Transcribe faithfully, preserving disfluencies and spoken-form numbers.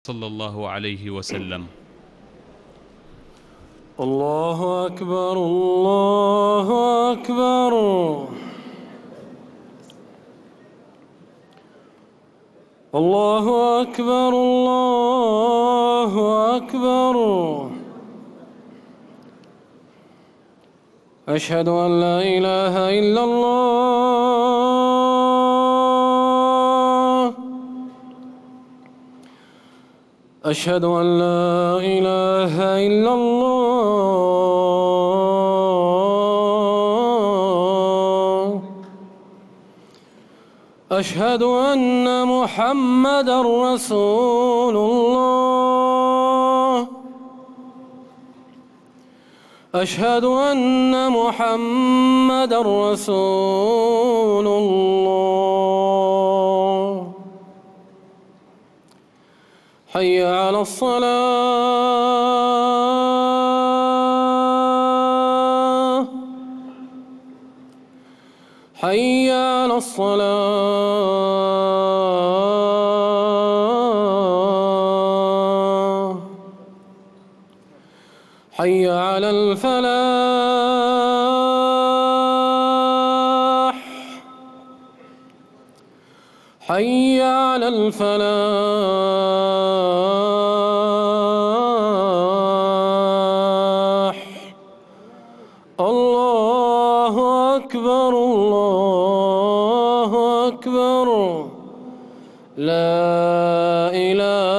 صلى الله عليه وسلم. الله أكبر الله أكبر الله أكبر الله أكبر. أشهد أن لا إله إلا الله. أشهد أن لا إله إلا الله. أشهد أن محمدًا رسول الله. أشهد أن محمدًا رسول الله. حي على الصلاة. حي على الصلاة. حي على الفلاح. حي على الفلاح. الله أكبر الله أكبر. لا إله